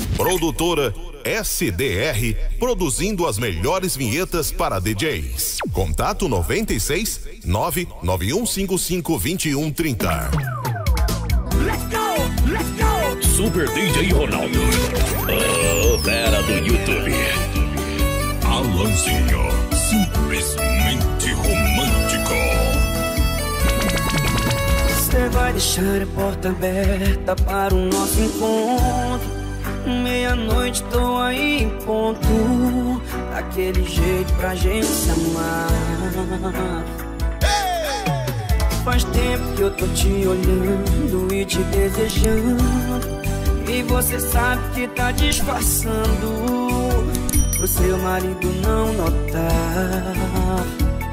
Produtora SDR, produzindo as melhores vinhetas para DJs. Contato 96 99155 2130. Let's go! Super DJ Ronaldo, a fera do YouTube. Alanzinho, simplesmente romântico. Você vai deixar a porta aberta para o nosso encontro. Meia-noite tô aí em ponto, daquele jeito pra gente se amar. Faz tempo que eu tô te olhando e te desejando, e você sabe que tá disfarçando pro seu marido não notar.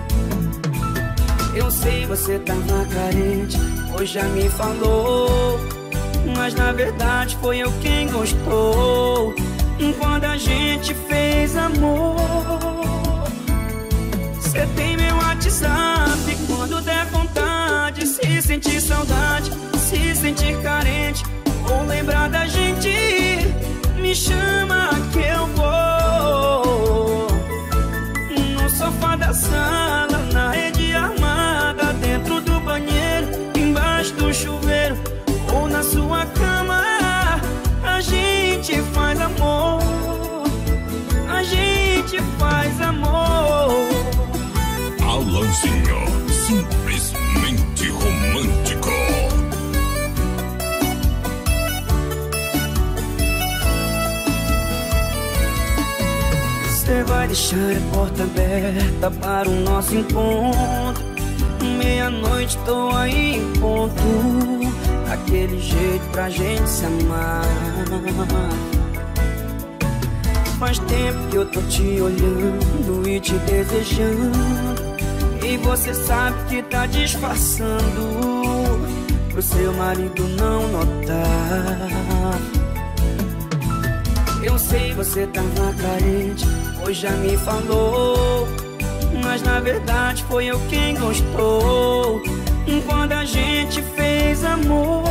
Eu sei, você tava carente, hoje já me falou, mas na verdade foi eu quem gostou quando a gente fez amor. Cê tem meu WhatsApp, quando der vontade, se sentir saudade, se sentir carente ou lembrar da gente, me chama que eu vou. No sofá da sala, na rede armada, dentro do banheiro, embaixo do chuveiro ou na sua cama, a gente faz amor, a gente faz amor. Alanzinho, simplesmente romântico. Você vai deixar a porta aberta para o nosso encontro. Meia-noite tô aí em ponto, daquele jeito pra gente se amar. Faz tempo que eu tô te olhando e te desejando, e você sabe que tá disfarçando pro seu marido não notar. Eu sei, você tava carente, hoje já me falou, mas na verdade foi eu quem gostou quando a gente fez amor.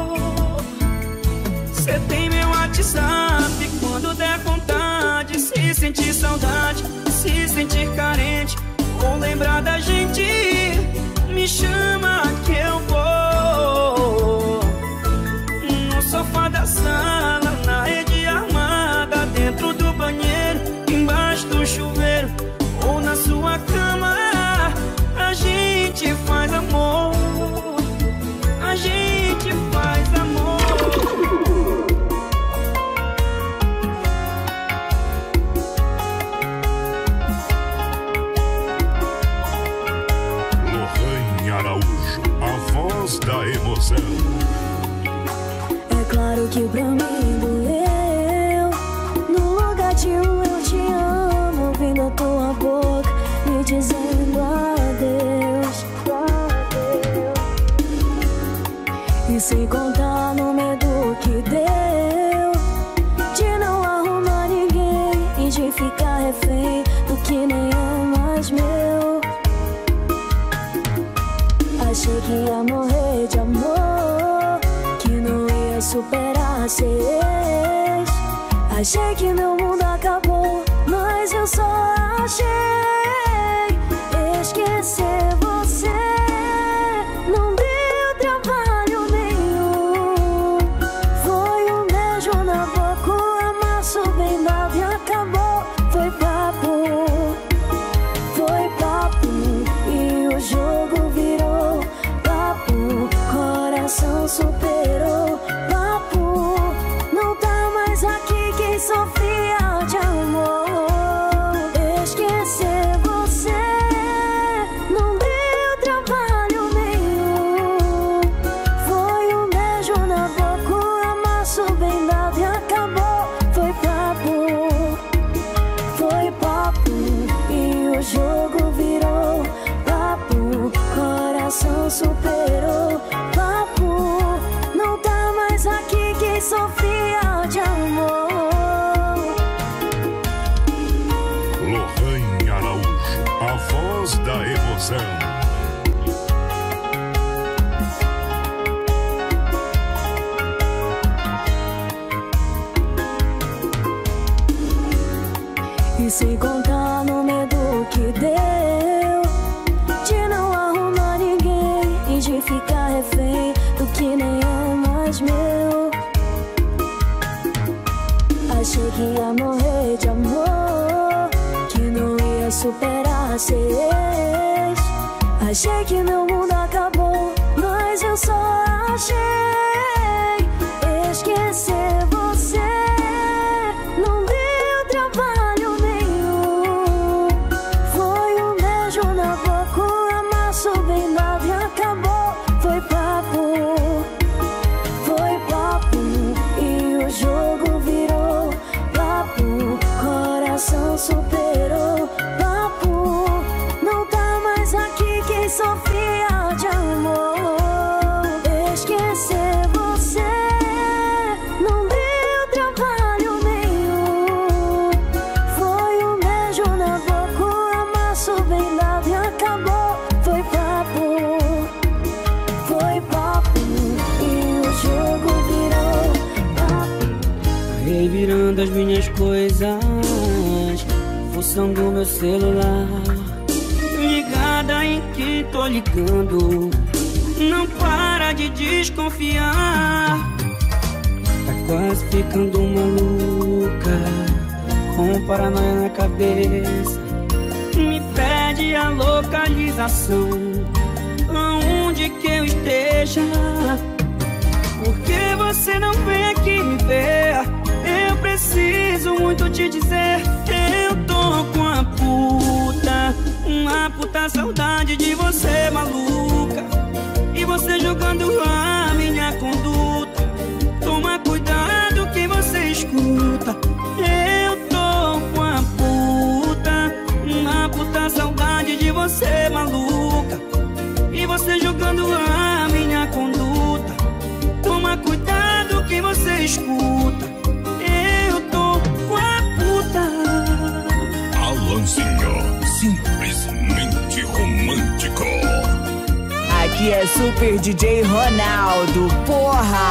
Cê tem meu WhatsApp, quando der vontade, se sentir saudade, se sentir carente ou lembrar da gente, me chama que eu vou. No sofá da sala, na rede armada, dentro do banheiro, embaixo do chuveiro ou na sua cama, a gente faz amor, a gente faz amor. Lohane Araújo, a voz da emoção. É claro que pra mim doeu, no lugar de um eu te amo, ouvindo a tua boca me dizendo adeus, e sem contar no medo que deu de não arrumar ninguém e de ficar refém do que nem é mais meu. Achei que ia morrer de amor, que não ia superar ser ex. Achei que meu mundo acabou, mas eu só achei esquecer você. Não deu trabalho nenhum, foi um beijo na boca, um amasso bem dado e acabou. Foi papo, e o jogo virou papo, coração superou papo. Não tá mais aqui quem sofria de amor. Esquecer E sem contar no medo que deu de não arrumar ninguém e de ficar refém do que nem é mais meu. Achei que ia morrer de amor, que não ia superar ser ex. Achei que meu mundo acabou, mas eu só achei esquecer você. Não deu trabalho nenhum, foi um beijo na boca, um amasso bem dado e acabou. Foi papo, e o jogo virou papo. Coração superou papo, não tá mais aqui quem sofria de amor. Esquecer você não deu trabalho nenhum, foi um beijo na boca, um amasso bem dado e acabou. Foi papo, e o jogo virou papo. Revirando as minhas coisas, fuçando meu celular, ligada em quem tô ligando, não para de desconfiar. Tá quase ficando maluca, com paranoia na cabeça. Me pede a localização, aonde que eu esteja. Por que você não vem aqui me ver? Eu preciso muito te dizer, eu tô com a puta, uma puta saudade de você, maluca. E você julgando a minha conduta, toma cuidado que você escuta. Eu tô com a puta, uma puta saudade de você, maluca. E você julgando a minha conduta, toma cuidado que você escuta. Eu tô com a puta. Alanzinho, simplesmente romântico. Aqui é Super DJ Ronaldo, porra!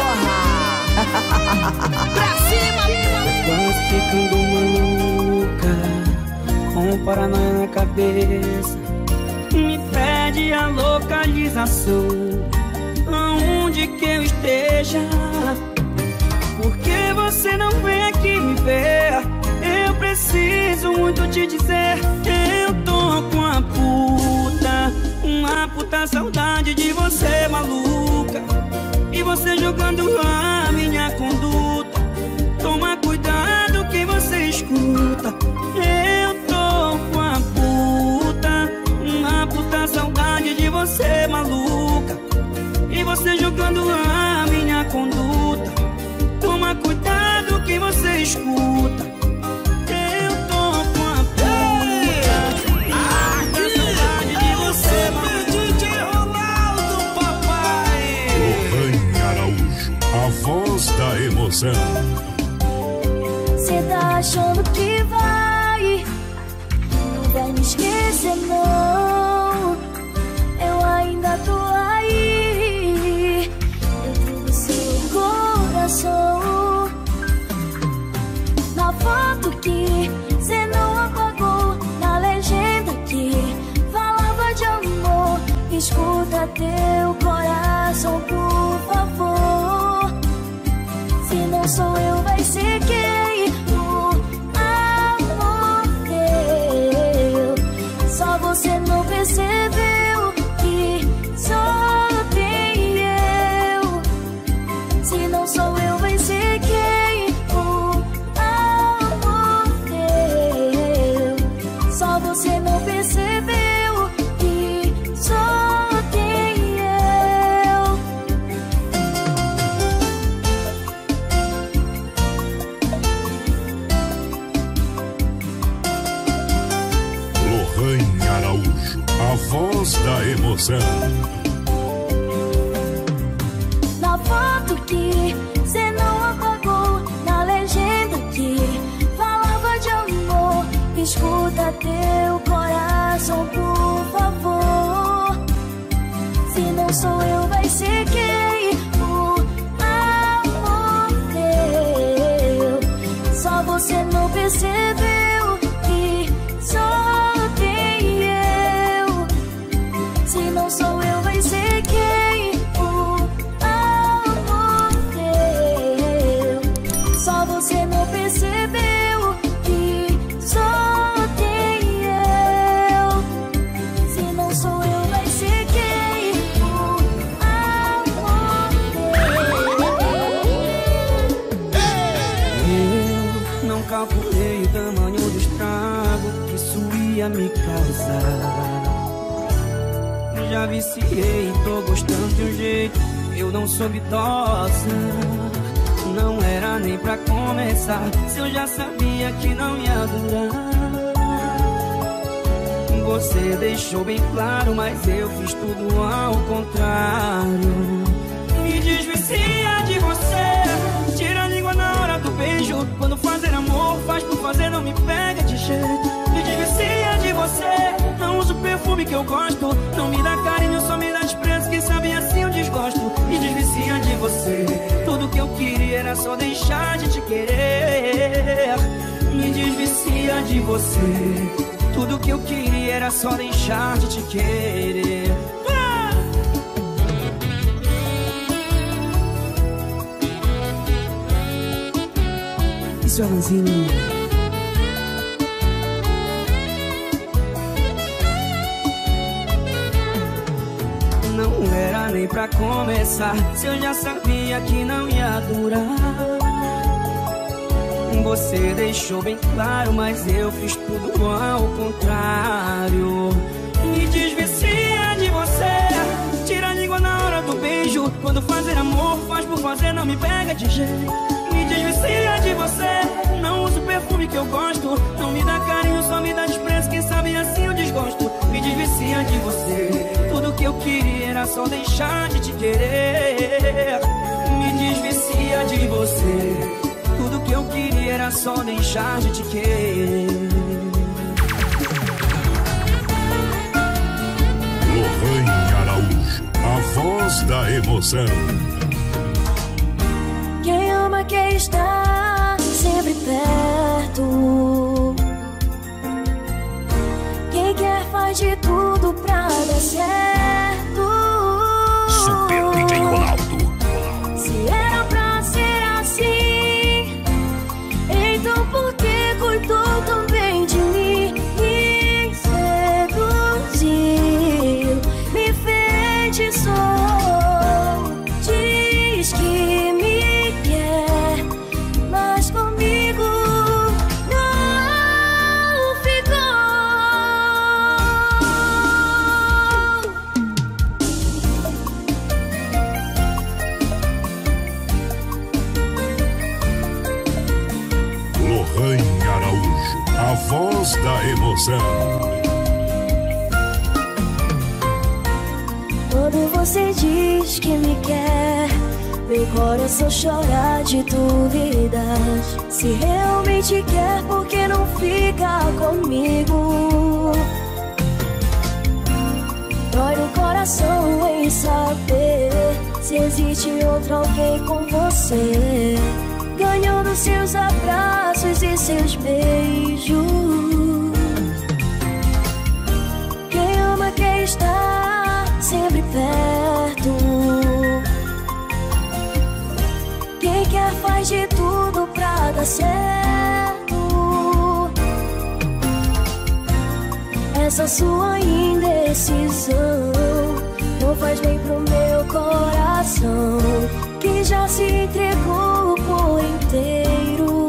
Pra cima! Quase ficando maluca, com paranoia na cabeça. Me pede a localização, aonde que eu esteja. Por que você não vem aqui me ver? Eu preciso muito te dizer, eu tô com a puta, uma puta saudade de você, maluca. E você jogando a minha conduta, toma cuidado que você escuta. Eu tô com a puta, uma puta saudade de você, maluca. E você jogando a minha conduta, toma cuidado que você escuta. Eu tô com a puta, a saudade de você, maluca. DJ Ronaldo, papai. Lohane Araújo, a voz da emoção. Cê tá achando que não vai me esquecer não. Eu ainda tô aí, dentro do seu coração. Na foto que cê não apagou, na legenda que falava de amor. Escuta teu coração, por favor. Se não sou eu, vai ser quem? O amor teu. Só você não percebeu que só tem eu. Se não sou eu, vai ser quem? O amor teu. Só você não percebeu que só tem eu. Lohane Araújo, a voz da emoção. Na foto que cê não apagou, na legenda que falava de amor. Escuta teu coração, por favor. Se não sou eu, vai ser quem? O amor teu. Só você não percebeu calculei o tamanho do estrago que isso ia me causar. Já viciei, tô gostando de um jeito, eu não soube dosar. Não era nem pra começar, se eu já sabia que não ia durar. Você deixou bem claro, mas eu fiz tudo ao contrário. Me desvicia de você, tira a língua na hora do beijo. Quando fazer amor, faz por fazer, não me pega de jeito. Me desvicia de você, não usa o perfume que eu gosto. Não me dá carinho, só me dá desprezo, que sabe assim eu desgosto. Me desvicia de você, tudo que eu queria era só deixar de te querer. Me desvicia de você, tudo que eu queria era só deixar de te querer. Isso é Alanzinho. Não era nem pra começar, se eu já sabia que não ia durar. Você deixou bem claro, mas eu fiz tudo ao contrário. Me desvicia de você, tira a língua na hora do beijo. Quando fazer amor, faz por fazer, não me pega de jeito. Me desvicia de você, não usa o perfume que eu gosto. Não me dá carinho, só me dá desprezo, quem sabe assim eu desgosto. Me desvicia de você, tudo que eu queria era só deixar de te querer. Me desvicia de você, tudo que eu queria era só deixar de te querer. Lohane Araújo, a voz da emoção. Quem ama quer estar sempre perto. Quem quer faz de tudo pra dar certo. Super DJ Ronaldo. Se era pra ser assim, então por que cuidou tão bem de mim? Me seduziu, me feitiçou. Diz que me quer, mas comigo não ficou. Lohane Araújo, a voz da emoção. Quando você diz que me quer, meu coração chora de dúvidas. Se realmente quer, por que não fica comigo? Dói no coração em saber se existe outro alguém com você, ganhando seus abraços e seus beijos. Quem ama quer estar sempre perto. Quem quer faz de tudo pra dar certo. Essa sua indecisão não faz bem pro meu coração, que já se entregou por inteiro.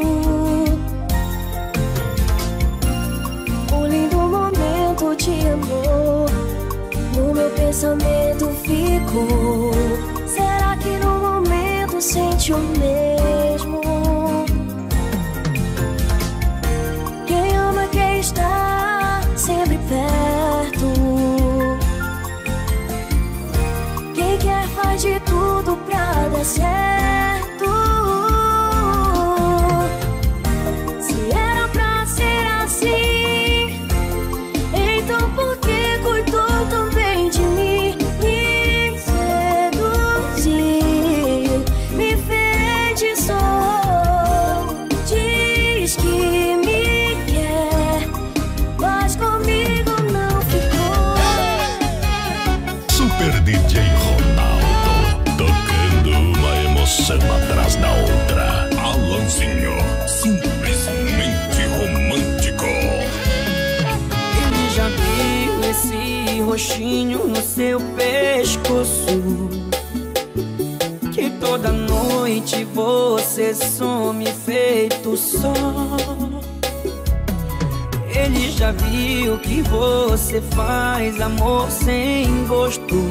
Um lindo momento de amor no meu pensamento ficou. Será que no momento sente o mesmo? Quem ama quer estar sempre perto. Quem quer faz de tudo pra dar certo. Se era pra ser assim, então por que cuidou tão bem de mim? Me seduziu, me feitiçou. Diz que me quer, mas comigo não ficou. Super DJ Ronaldo, tocando uma emoção atrás da outra. Alanzinho, simplesmente romântico. Ele já viu esse roxinho no seu pescoço, que toda noite você você some feito sol. Ele já viu que você faz amor sem gosto,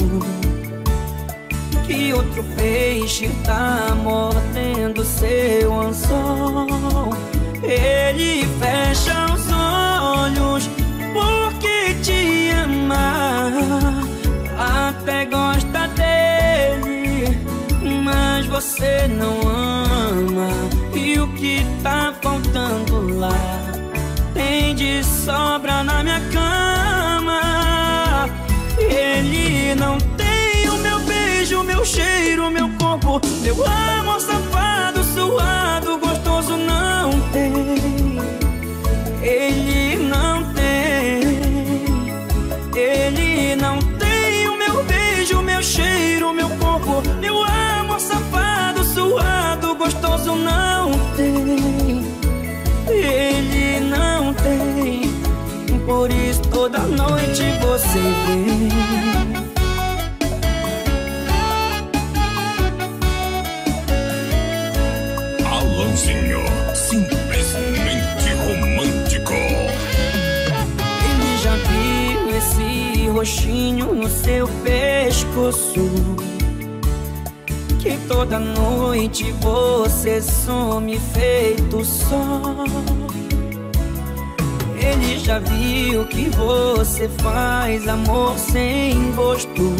que outro peixe tá mordendo seu anzol. Ele fecha os olhos porque te ama, até gosta dele, mas você não ama. E o que tá faltando lá tem de sobra na minha cama. Ele não tem o meu beijo, meu cheiro, meu corpo, meu amor safado, suado, gostoso, não tem. Ele não tem. Ele não tem o meu beijo, meu cheiro, meu corpo, meu amor safado, suado, gostoso, não tem. Ele não tem. Por isso toda noite você vem. Alanzinho, simplesmente romântico. Ele já viu esse roxinho no seu pescoço, que toda noite você some feito sol. Ele já viu que você faz amor sem gosto,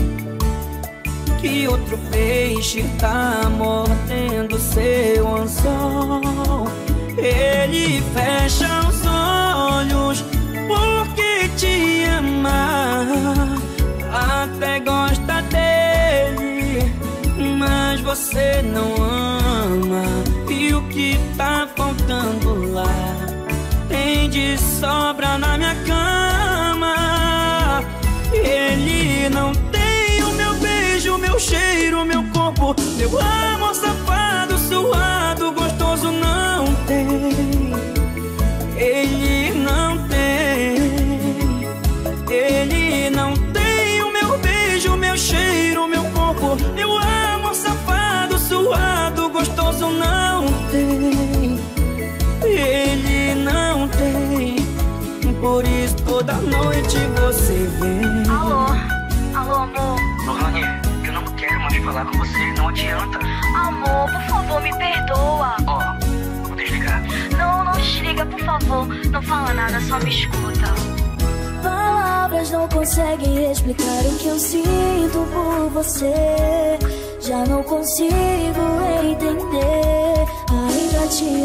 que outro peixe tá mordendo seu anzol. Ele fecha os olhos porque te ama, até gosta dele, mas você não ama. E o que tá faltando lá tem de sobra na minha cama. Ele não tem o meu beijo, meu cheiro, meu corpo, meu amor safado, suado, gostoso, não tem. Ele não tem. Ele não tem o meu beijo, meu cheiro, meu corpo, meu amor safado, suado, gostoso, não tem. Ele não tem. Por isso toda noite você vem. Alô, amor. Lohane, eu não quero mais falar com você, não adianta. Amor, por favor, me perdoa. Vou desligar. Não desliga, por favor. Não fala nada, só me escuta. Palavras não conseguem explicar o que eu sinto por você. Já não consigo entender, ainda te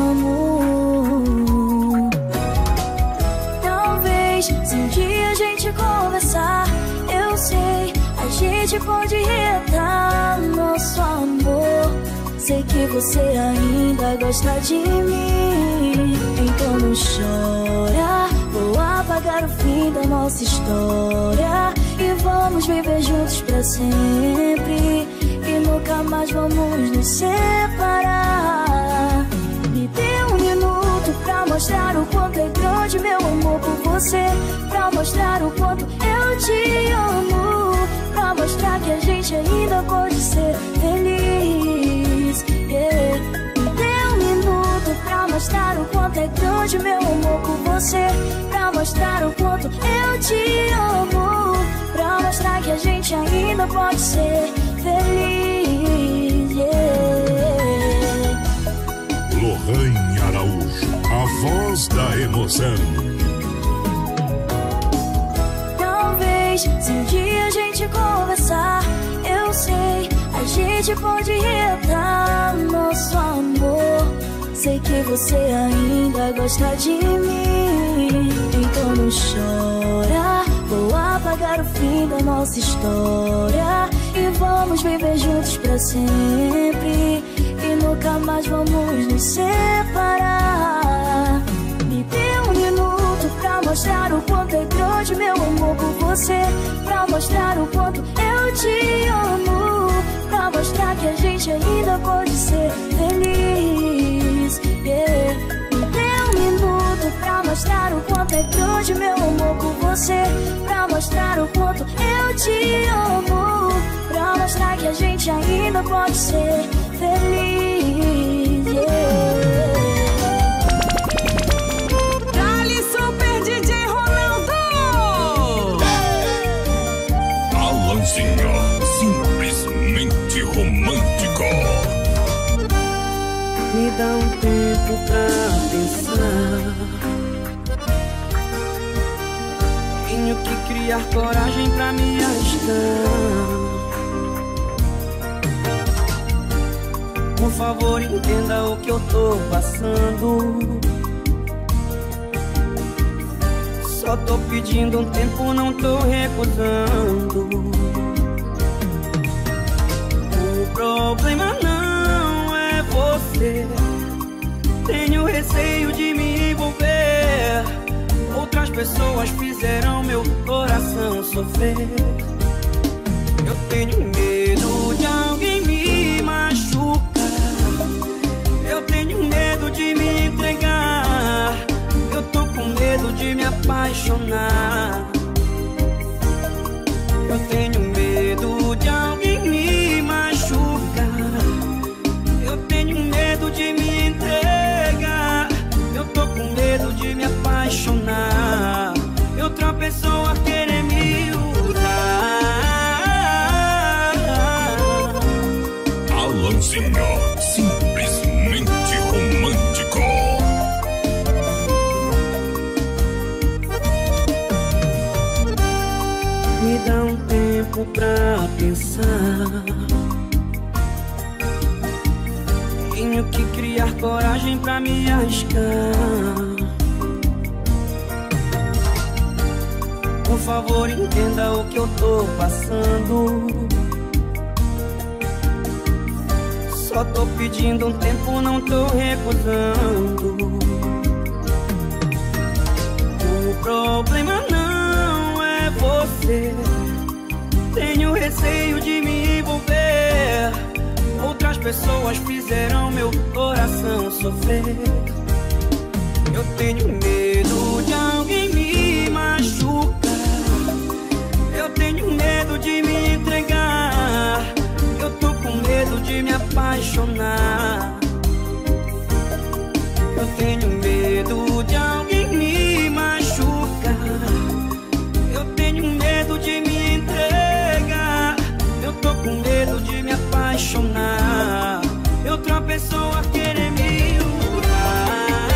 amo. Talvez se um dia a gente conversar, eu sei, a gente pode reatar nosso amor. Sei que você ainda gosta de mim, então não chora. Vou apagar o fim da nossa história e vamos viver juntos pra sempre, e nunca mais vamos nos separar. Me dê um minuto pra mostrar o quanto é grande meu amor por você, pra mostrar o quanto eu te amo, pra mostrar que a gente ainda pode ser feliz, yeah. Me dê um minuto pra mostrar o quanto é grande meu amor por você, pra mostrar o quanto eu te amo, pra mostrar que a gente ainda pode ser feliz, yeah. Lohane Araújo, a voz da emoção. Talvez se um dia a gente conversar, eu sei, a gente pode reatar nosso amor. Sei que você ainda gosta de mim, então não chora. Vou apagar o fim da nossa história e vamos viver juntos pra sempre, e nunca mais vamos nos separar. Me dê um minuto pra mostrar o quanto é grande meu amor por você, pra mostrar o quanto eu te amo, pra mostrar que a gente ainda pode ser feliz, yeah. Me dê um minuto pra mostrar o quanto é grande meu amor por você, pra mostrar o quanto eu te amo, pra mostrar que a gente ainda pode ser feliz. feliz. Dali Super DJ Ronaldo. Alanzinho, simplesmente romântico. Me dá um tempo pra pensar. Tenho que criar coragem pra me arriscar. Por favor, entenda o que eu tô passando. Só tô pedindo um tempo, não tô recusando. O problema não é você. Tenho receio de me envolver. Outras pessoas fizeram meu coração sofrer. Eu tenho medo de alguém me machucar. Eu tenho medo de me entregar. Eu tô com medo de me apaixonar. Eu tenho medo de alguém me machucar. Eu tenho medo de me entregar. Eu tô com medo de me apaixonar. E outra pessoa querer me usar. Alanzinho, simplesmente romântico. Me dá um tempo pra pensar. Tenho que criar coragem pra me arriscar. Por favor, entenda o que eu tô passando. Só tô pedindo um tempo, não tô recusando. O problema não é você. Tenho receio de me envolver. Outras pessoas fizeram meu coração sofrer. Eu tenho medo de alguém me machucar. Eu tenho medo de me entregar. Eu tô com medo de me apaixonar. Eu tenho medo de alguém me machucar. Eu tenho medo de me entregar. Eu tô com medo de me apaixonar. E outra pessoa querer me usar.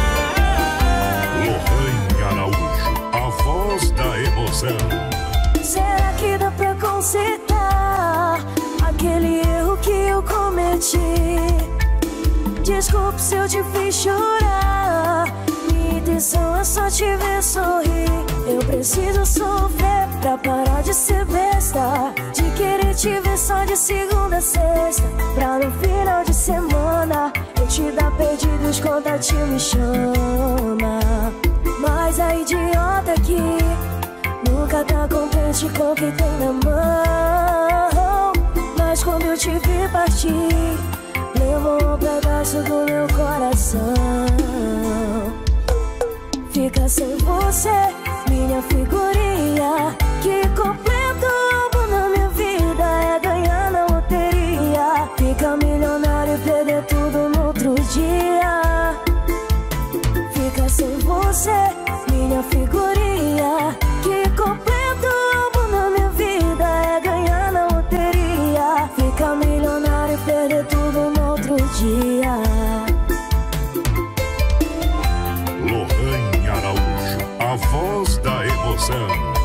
Lohane Araújo, a voz da emoção. Será que dá pra consertar aquele erro que eu cometi? Desculpe se eu te fiz chorar. Minha intenção é só te ver sorrir. Eu preciso sofrer pra parar de ser besta, de querer te ver só de segunda a sexta, pra no final de semana eu te dar perdidos, contatinho me chama. Mas a idiota aqui nunca tá contente com o que tem na mão. Mas quando eu te vi partir, levou um pedaço do meu coração. Fica sem você, minha figurinha. Que completo álbum na minha vida é ganhar na loteria. Fica milionário e perder tudo no outro dia. Fica sem você, minha figurinha. Que completo álbum na minha vida é ganhar na loteria. Fica milionário e perder tudo no outro dia. Lohane Araújo, a voz da emoção.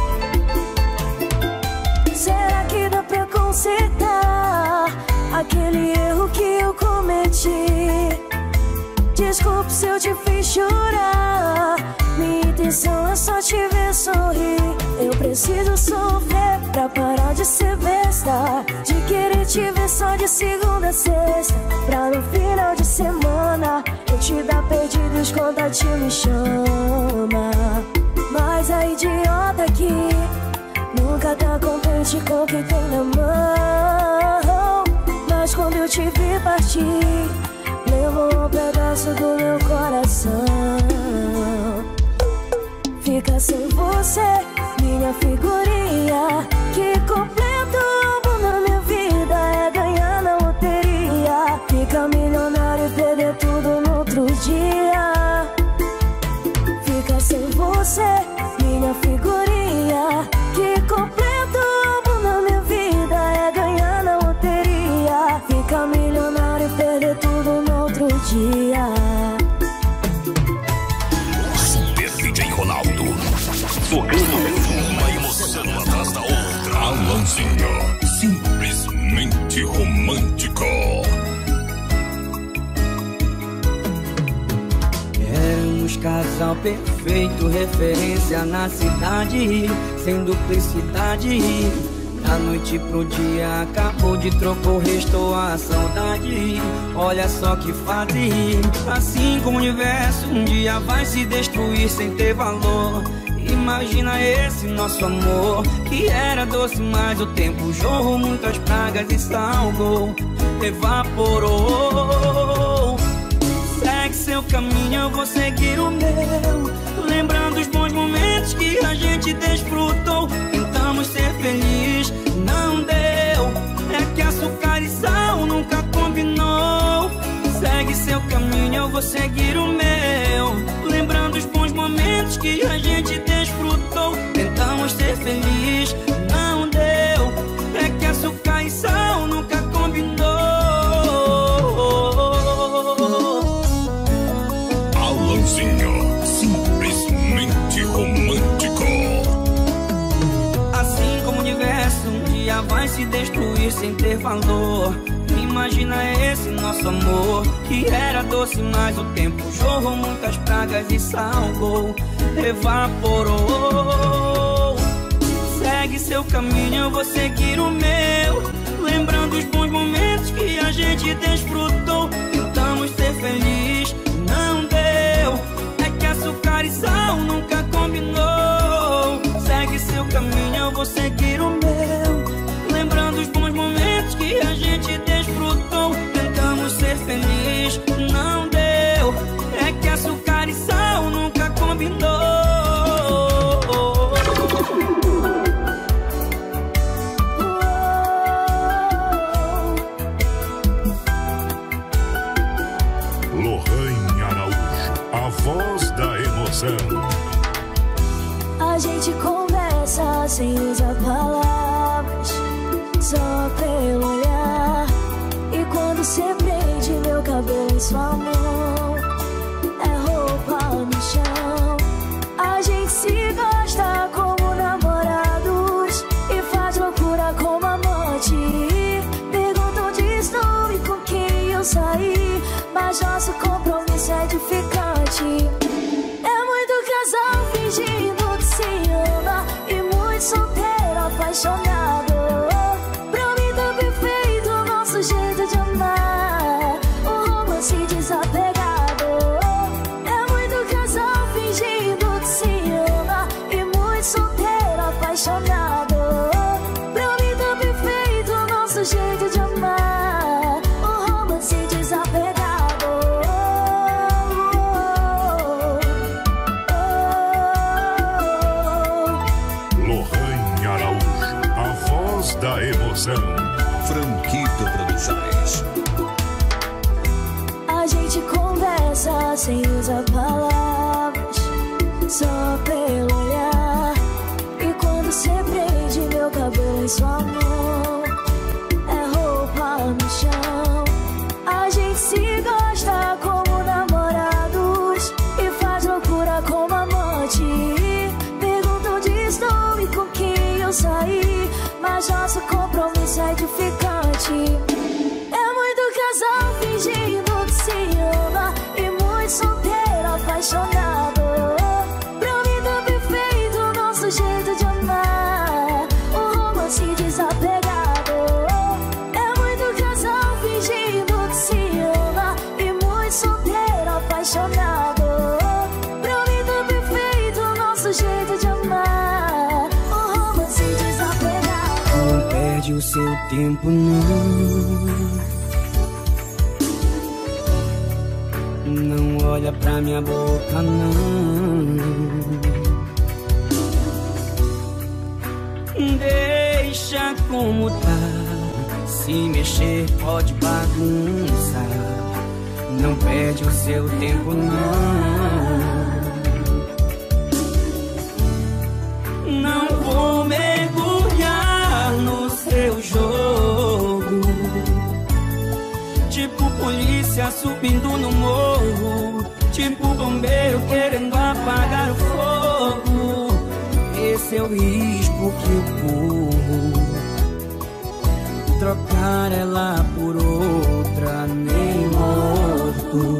Será que dá pra consertar aquele erro que eu cometi? Desculpe se eu te fiz chorar. Minha intenção é só te ver sorrir. Eu preciso sofrer pra parar de ser besta, de querer te ver só de segunda a sexta, pra no final de semana eu te dar perdidos, contatinho me chama. Mas a idiota aqui nunca tá contente com o que tem na mão. Mas quando eu te vi partir, levou um pedaço do meu coração. Fica sem você, minha figurinha. Que completo álbum na minha vida é ganhar na loteria. Fica outro dia. Fica sem você, minha figurinha. Que completo amo na minha vida é ganhar na loteria. Ficar milionário e perder tudo no outro dia. Super DJ Ronaldo, tocando uma emoção atrás da outra. Alanzinho, simplesmente romântico. Éramos casal perfeito, referência na cidade, sem duplicidade. Da noite pro dia acabou de trocou, restou a saudade. Olha só que fase, assim como o universo um dia vai se destruir sem ter valor. Imagina esse nosso amor, que era doce, mas o tempo jorrou muitas pragas e salgou, evaporou. Segue seu caminho, eu vou seguir o meu, lembrando os bons momentos que a gente desfrutou. Tentamos ser felizes, não deu. É que açúcar e sal nunca combinou. Segue seu caminho, eu vou seguir o meu, lembrando os bons momentos que a gente desfrutou. Tentamos ser felizes, não deu. É que açúcar e sal nunca combinou. Alanzinho, simplesmente romântico. Assim como o universo um dia vai se destruir sem ter valor. Imagina esse nosso amor, que era doce, mas o tempo jorrou muitas pragas e salgou, evaporou. Segue seu caminho, eu vou seguir o meu, lembrando os bons momentos que a gente desfrutou. Tentamos ser felizes, não deu. É que açúcar e sal nunca combinou. Segue seu caminho, eu vou seguir o meu, lembrando os bons momentos que a gente desfrutou. Tentamos ser felizes, não deu. É que açúcar e sal nunca combinou. Lohane Araújo, a voz da emoção. A gente conversa sem usar palavras, só pelo olhar. E quando cê prende meu cabelo em sua mão, é roupa no chão. A gente se gosta como namorados e faz loucura como amante. Perguntam onde estou e com quem eu saí, mas nosso compromisso é edificante. É muito casal fingindo que se ama e muito solteiro apaixonado. Pra mim tá perfeito o nosso jeito de amar, o romance desapegado. É muito casal fingindo que se ama e muito solteiro apaixonado. Pra mim tá perfeito o nosso jeito de amar, o romance desapegado. Lohane Araújo, a voz da emoção. Franquito Produções. A gente conversa sem usar palavras, só pelo olhar. E quando cê prende meu cabelo em sua mão, é roupa no chão. A gente se gosta como namorados e faz loucura como amante. Perguntam onde estou e com quem eu saí, mas nosso compromisso é edificante. É muito casal fingindo que se ama e muito solteiro apaixonado. Pra mim tá perfeito o nosso jeito de amar, o romance desapegado. É muito casal fingindo que se ama e muito solteiro apaixonado. Pra mim tá perfeito o nosso jeito de amar, o romance desapegado. Não perde o seu tempo não, não olha pra minha boca não. Deixa como tá, se mexer pode bagunçar. não perde o seu tempo não vou mergulhar no seu jogo, tipo polícia subindo no morro, tipo bombeiro querendo apagar o fogo. Esse é o risco que eu corro, trocar ela por outra, nem morto.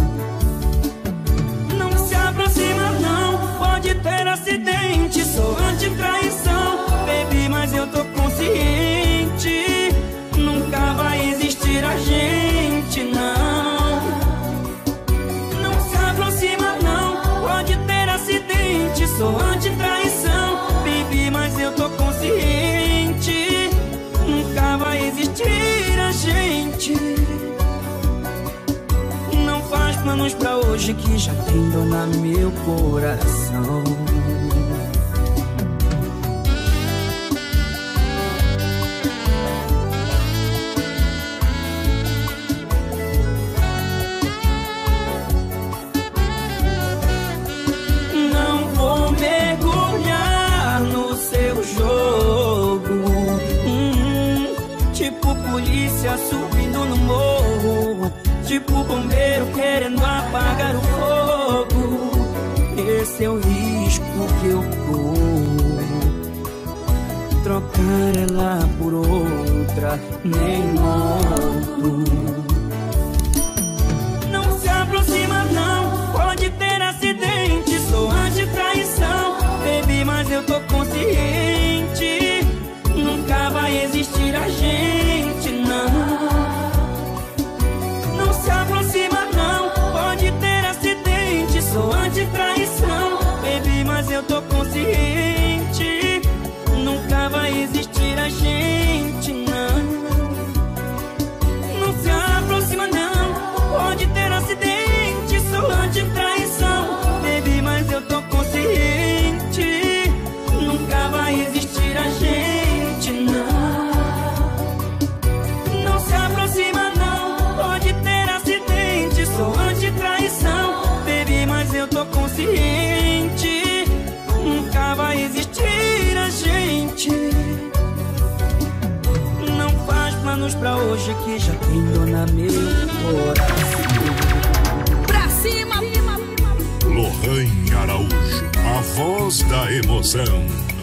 Não se aproxima não, pode ter acidente, sou anti-traição, baby, mas eu tô consciente, nunca vai existir a gente, não. Não se aproxima não, pode ter acidente, sou anti-traição, baby, mas eu tô consciente, nunca vai existir a gente. Não faz planos pra hoje que já tem dor no meu coração. Não vou mergulhar no seu jogo, tipo polícia subindo no morro, tipo bombeiro querendo apagar o fogo. Esse é o risco que eu corro, trocar ela por outra, nem morto. Não se aproxima não, pode ter acidente, sou anti-traição, baby, mas eu tô consciente, nunca vai existir a gente, não. Não se aproxima não, pode ter acidente, sou anti-traição, baby, mas eu tô consciente, nunca vai existir a gente, não. Não se aproxima não, pode ter acidente, sou anti-traição, baby, mas eu tô consciente, nunca vai existir a gente, não. Não se aproxima não, pode ter acidente, sou anti-traição, baby, mas eu tô consciente, nunca vai existir a gente. Não faz planos pra hoje que já tem dor no meu coração. Pra cima! Lohane Araújo, a voz da emoção.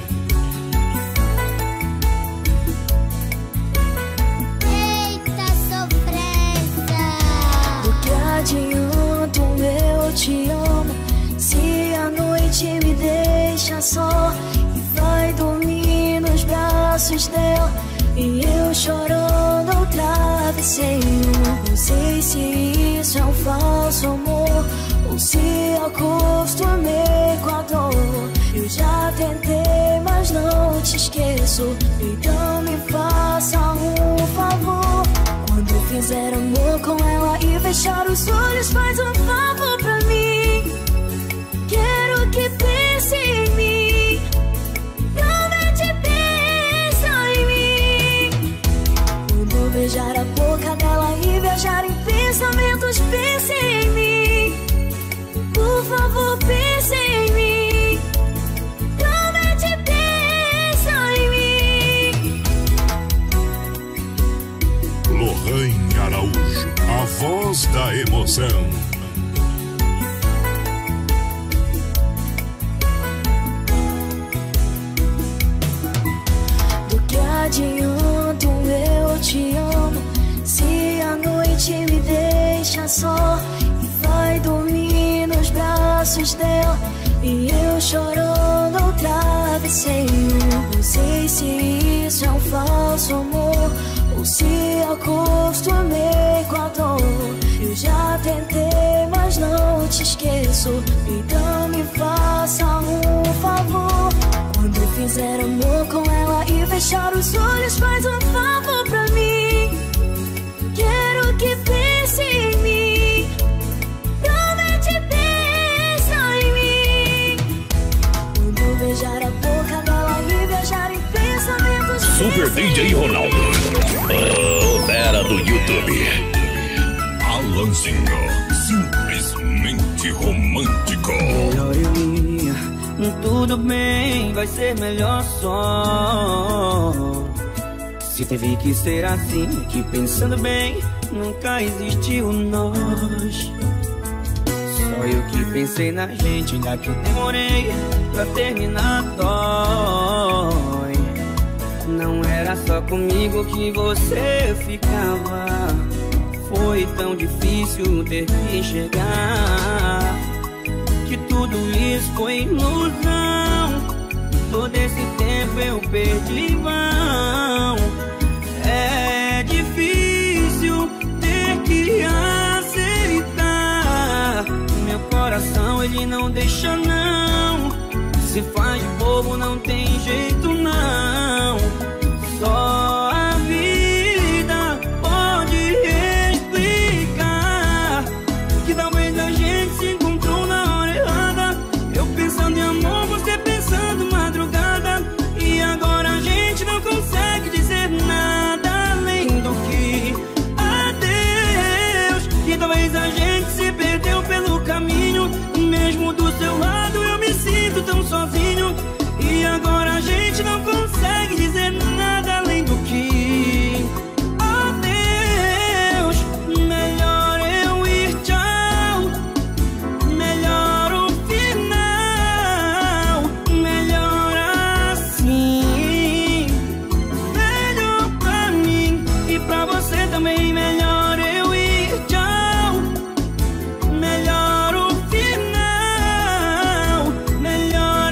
Eita sofrência, do que adianta eu te amo se a noite me deixa só e vai dormir nos braços dela e eu chorando ao travesseiro. Não sei se isso é um falso amor ou se acostumei com a dor. Eu já tentei, mas não te esqueço, então me faça um favor. Quando fizer amor com ela e fechar os olhos, faz um favor pra mim. Quero que pense em mim, realmente pensa em mim. Quando beijar a boca dela e viajar em pensamentos, pense em mim. Por favor, pense em mim, realmente pensa em mim. Lohane Araújo, a voz da emoção. Do que adianta eu te amo se a noite me deixa só e vai dormir nos braços dela e eu chorando ao travesseiro. Não sei se isso é um falso amor ou se acostumei com a dor. Eu já tentei, mas não te esqueço, então me faça um favor. Quando fizer amor com ela e fechar os olhos, faz um favor pra mim. Quero que pense em mim, realmente pensa em mim. Quando beijar a boca dela e viajar em pensamentos, Super DJ Ronaldo, o fera do YouTube. Alanzinho, simplesmente romântico. Melhor eu ir, tudo bem, vai ser melhor só. Se teve que ser assim, que pensando bem, nunca existiu nós. Só eu que pensei na gente, ainda que eu demorei pra terminar, dói. Não era só comigo que você ficava. Foi tão difícil ter que enxergar que tudo isso foi ilusão. Todo esse tempo eu perdi em vão. É difícil ter que aceitar. Meu coração ele não deixa não. Se faz de bobo não tem jeito não. Só a vida pode explicar que talvez a gente se encontrou na hora errada. Eu pensando em amor, você pensando madrugada. E agora a gente não consegue dizer nada além do que adeus. Que talvez a gente se perdeu pelo caminho. Mesmo do seu lado eu me sinto tão sozinho. E agora a gente não consegue dizer nada além do que adeus. Melhor eu ir, tchau. Melhor o final. Melhor assim. Melhor pra mim e pra você também. Melhor eu ir, tchau. Melhor o final. Melhor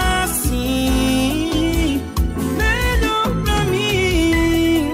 assim. Melhor pra mim.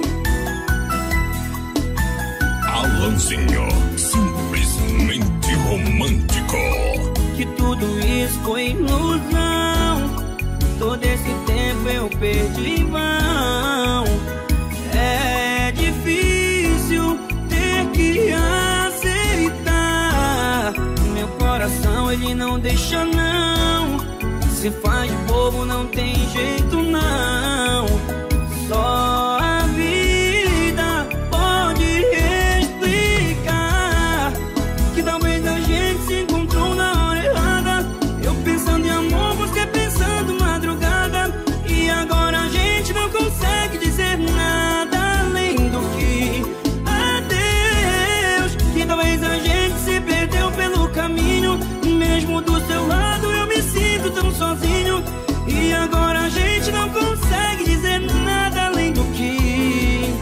Alanzinho, simplesmente romântico. Que tudo isso foi ilusão. Todo esse tempo eu perdi em vão. É difícil ter que aceitar. Meu coração ele não deixa não. Se faz de bobo não tem jeito não. Só a vida pode explicar que talvez a gente se encontrou na hora errada. Eu pensando em amor, você pensando madrugada. E agora a gente não consegue dizer nada além do que adeus. Que talvez a gente se perdeu pelo caminho. Mesmo do seu lado eu me sinto tão sozinho. E agora a gente não consegue dizer nada além do que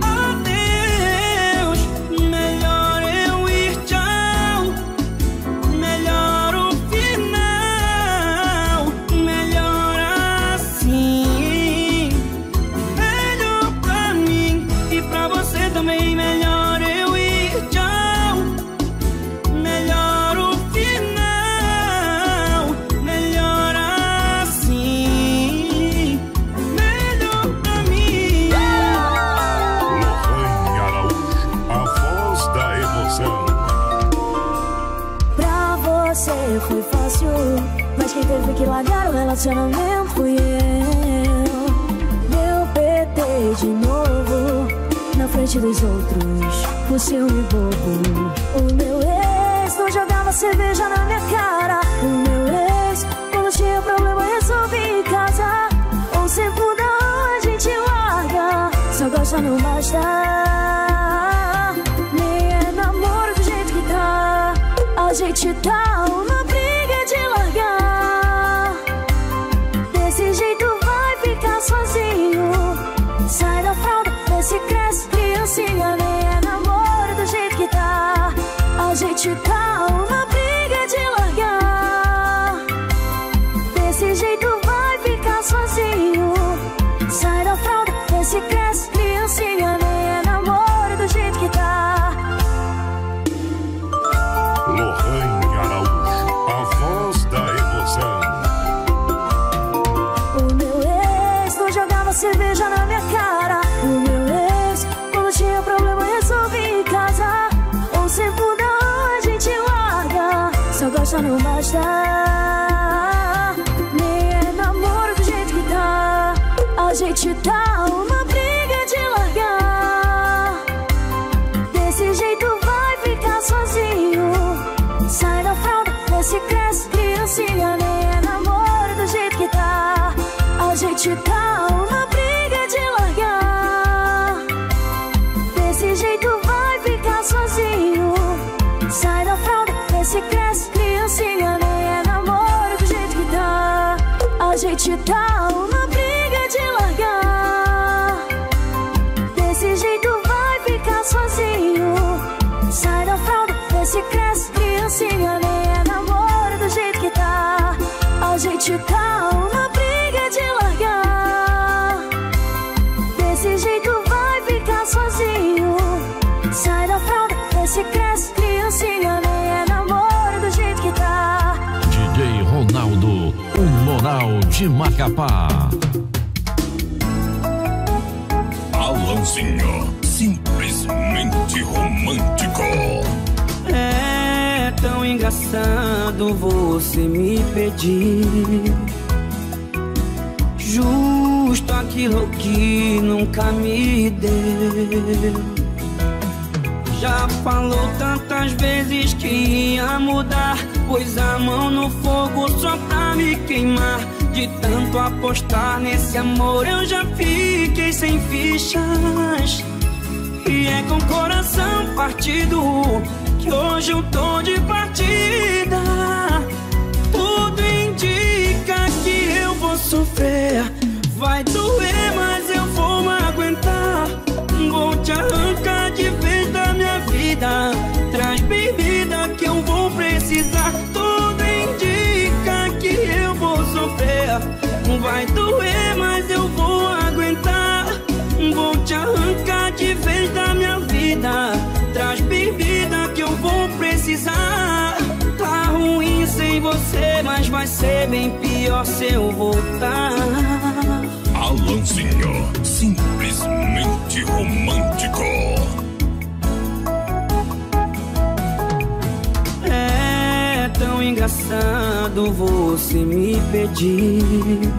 adeus. Melhor eu ir, tchau. Melhor o final. Melhor assim. Melhor pra mim e pra você também. Melhor eu ir, tchau. Melhor o final. Melhor assim. Melhor pra mim. Lohane Araújo, a voz da emoção. Pra você foi fácil, mas quem teve que largar o relacionamento fui eu. Meu PT de novo, na frente dos outros, o ciúme bobo. O meu ex não jogava cerveja na minha cara. O meu ex, quando tinha problema, resolvi casar. Ou sempre muda ou a gente larga. Só gosta não basta. Nem é namoro do jeito que tá. A gente tá uma briga de largar. Desse jeito vai ficar sozinho. Sai da fralda, vê se cresce, criancinha. Nem é namoro do jeito que tá. A gente tá uma briga de largar. Desse jeito vai ficar sozinho. Sai da fralda, vê se cresce, criancinha. Nem é namoro do jeito que tá. Lohane Araújo, a voz da emoção. O meu ex não jogava cerveja na minha cara. O meu ex, quando tinha problema, resolvi casar. Ou sempre muda ou a gente larga. Só gosta não basta. Nem é namoro do jeito que tá. A gente tá uma briga de largar. Desse jeito vai ficar vê se cresce. Criancinha nem é namoro do jeito que tá. A gente tá uma briga de largar. Desse jeito vai ficar sozinho. Sai da fralda, vê se cresce. Criancinha nem é namoro do jeito que tá. A gente tá uma briga de largar. Desse jeito vai ficar sozinho. Sai da fralda, vê se cresce. Criancinha nem é namoro do jeito que tá. A gente tá uma briga de largar. Desse jeito vai ficar sozinho. Sai da fralda, vê se cresce. Criancinha nem é namoro do jeito que tá. DJ Ronaldo, o Moral de Macapá. Alanzinho, simplesmente romântico. É tão engraçado você me pedir justo aquilo que nunca me deu. Já falou tantas vezes que ia mudar, pôs a mão no fogo só pra me queimar. De tanto apostar nesse amor eu já fiquei sem fichas. E é com o coração partido que hoje eu tô de partida. Tudo indica que eu vou sofrer. Vai doer, mas eu vou me aguentar. Vou te arrancar de vez da minha vida. Traz bebida que eu vou precisar. Tudo indica que eu vou sofrer. Vai doer, mas eu vou aguentar. Vou te arrancar de vez da minha vida. Traz bebida que eu vou precisar. Tá ruim sem você, mas vai ser bem pior se eu voltar. Alanzinho, simplesmente romântico. É tão engraçado você me pedir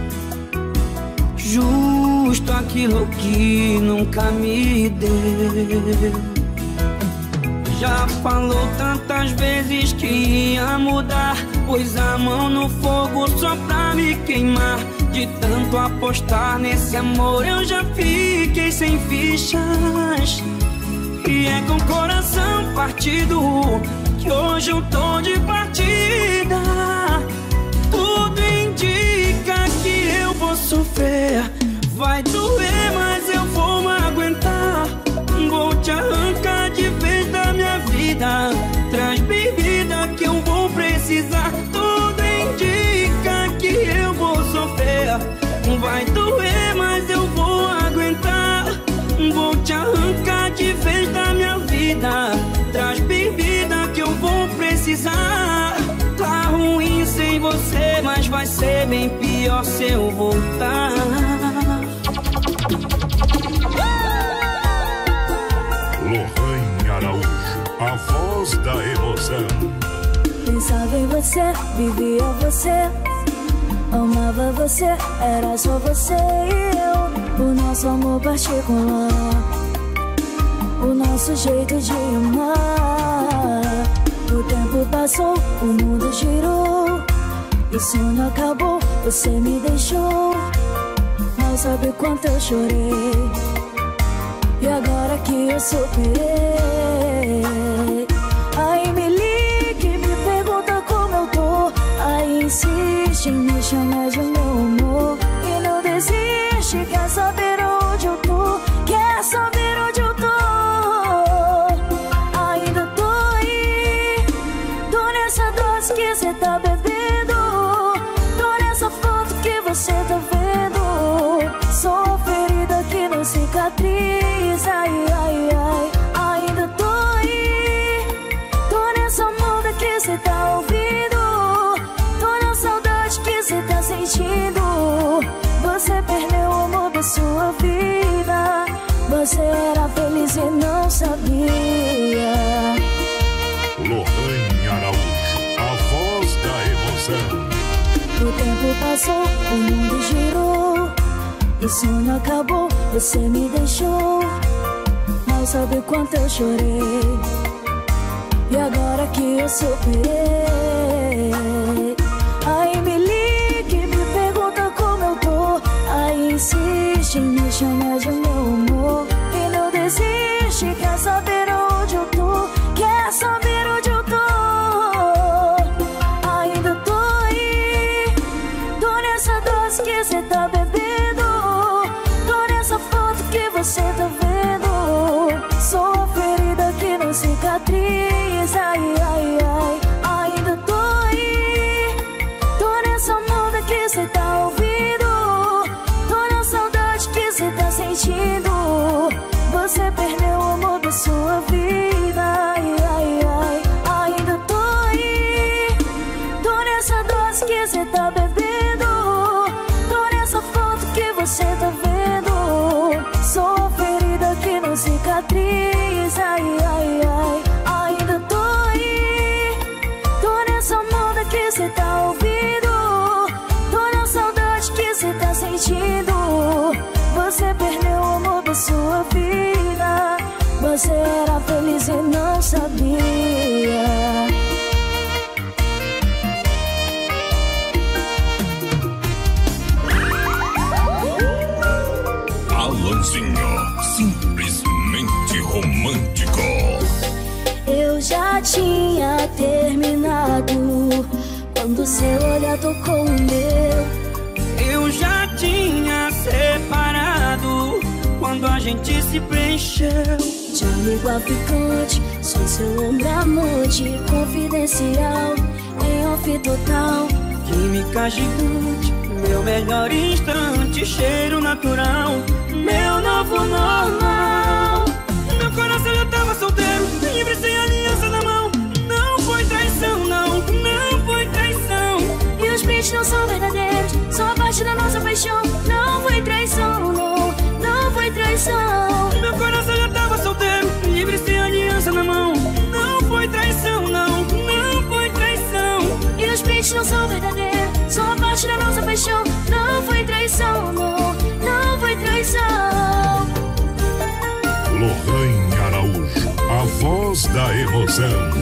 justo aquilo que nunca me deu. Já falou tantas vezes que ia mudar, pôs a mão no fogo só pra me queimar. De tanto apostar nesse amor eu já fiquei sem fichas. E é com o coração partido que hoje eu tô de partida. Tudo indica que eu vou sofrer. Vai doer, mas eu vou me aguentar. Vou te arrancar de vez da minha vida. Traz bebida que eu vou precisar. Tudo indica que eu vou sofrer. Vai doer, mas eu vou aguentar. Vou te arrancar de vez da minha vida. Traz bebida que eu vou precisar. Tá ruim sem você, mas vai ser bem pior se eu voltar. Lohane Araújo, a voz da emoção. Pensava em você, vivia você, amava você, era só você e eu. O nosso amor particular, o nosso jeito de amar. O tempo passou, o mundo girou, o sonho acabou, você me deixou. Não sabe quanto eu chorei, e agora que eu superei. Aí me liga e me pergunta como eu tô. Aí insiste em me chamar de meu amor. E não desiste, quer saber onde eu tô. Quer saber onde eu tô. Ainda tô aí, tô nessa dose que cê tá bebendo. Tô nessa foto que você tá vendo. Sou a ferida que não cicatriz. Ai, ai, ai, ainda tô aí. Tô nessa onda que cê tá ouvindo. Tô na saudade que cê tá sentindo. Você perdeu o amor da sua vida. Você era feliz e não sabia. Lohane Araújo, a voz da emoção. O tempo passou, o mundo girou, o sonho acabou, você me deixou. Não sabe o quanto eu chorei, e agora que eu superei. que cê tá ouvindo, toda a saudade que cê tá sentindo. Você perdeu o amor da sua vida, você era feliz e não sabia. Alanzinho, simplesmente romântico. Eu já tinha terminado quando seu olhar tocou o meu. Eu já tinha separado quando a gente se preencheu. De amigo a ficante, sou seu ombro amante, confidencial, em off total. Química gigante, meu melhor instante, cheiro natural, meu novo normal. Meu coração já tava solteiro, livre sem aliança na mão. Não foi traição, não, não foi traição. E os prints não são verdadeiros, só parte da nossa paixão. Não foi traição, não, não foi traição. Meu coração já tava solteiro, livre sem aliança na mão. Não foi traição, não, não foi traição. E os prints não são verdadeiros, só parte da nossa paixão. Não foi traição, não, não foi traição. Lorraine Araújo, a voz da emoção.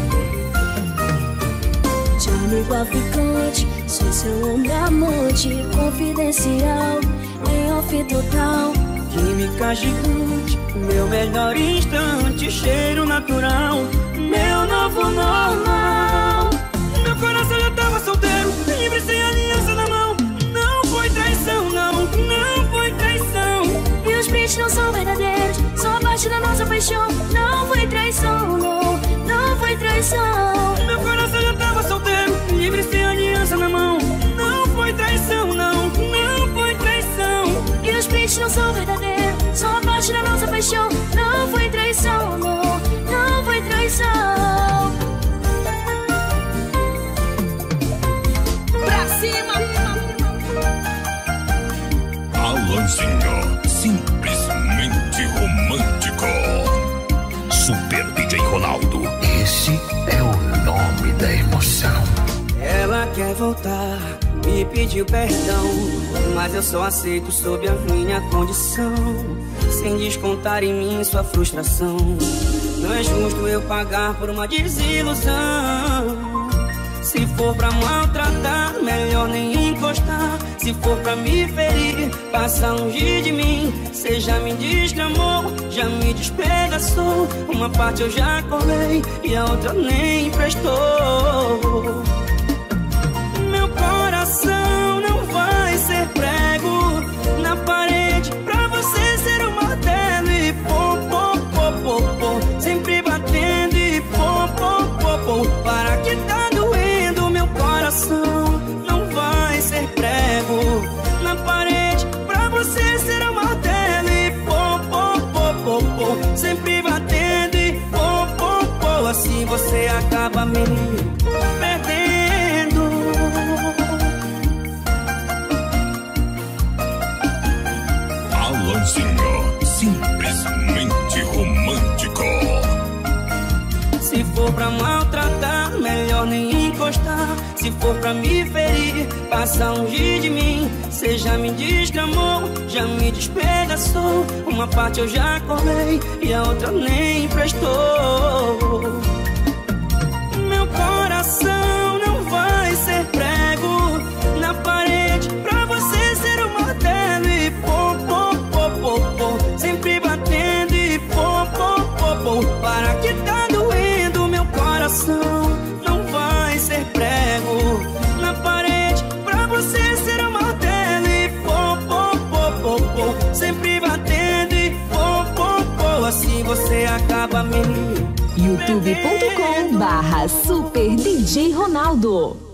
De amigo a ficante, sou seu ombro amante, confidencial, em off total. Química gigante, meu melhor instante, cheiro natural, meu novo normal. Meu coração já tava solteiro, livre sem aliança na mão. Não foi traição, não, não foi traição. E os prints não são verdadeiros, só parte da nossa paixão. Não foi traição, não, não foi traição. Meu coração já tava solteiro, livre sem aliança na mão. Não foi traição, não, não foi traição. E os prints não são verdadeiros, só parte da nossa paixão. Não foi traição, não, não foi traição. Pra cima! Alanzinho, simplesmente romântico. Super DJ Ronaldo. Esse é o nome da emoção. Ela quer voltar, me pediu perdão, mas eu só aceito sob a minha condição, sem descontar em mim sua frustração. Não é justo eu pagar por uma desilusão. Se for pra maltratar, melhor nem encostar. Se for pra me ferir, passa longe de mim. Cê já me desgramou, já me despedaçou. Uma parte eu já colei e a outra nem prestou. Meu coração não vai ser prego na parede pra você ser um martelo e pô, pô, pô, pô, pô. Sempre batendo e pô, pô, pô, pô. Para que tá doendo meu coração. Não vai ser prego na parede pra você ser um martelo e pô, pô, pô, pô, pô. Sempre batendo e pô, pô, pô. Assim você acaba me perdendo. Alanzinho, simplesmente romântico. Se for pra maltratar, melhor nem encostar. Se for pra me ferir, passa longe de mim. Cê já me desgramou, já me despedaçou. Uma parte eu já colei e a outra nem prestou. Meu coração não vai ser prego na parede pra você ser um martelo e pô, pô, pô, pô, pô. Sempre batendo e pô, pô, pô, pô. Para que tá doendo meu coração. Não vai ser prego na parede pra você ser um martelo e pô, pô, pô, pô, pô. Sempre batendo e pô, pô, pô. Assim você acaba me youtube.com/Super DJ Ronaldo.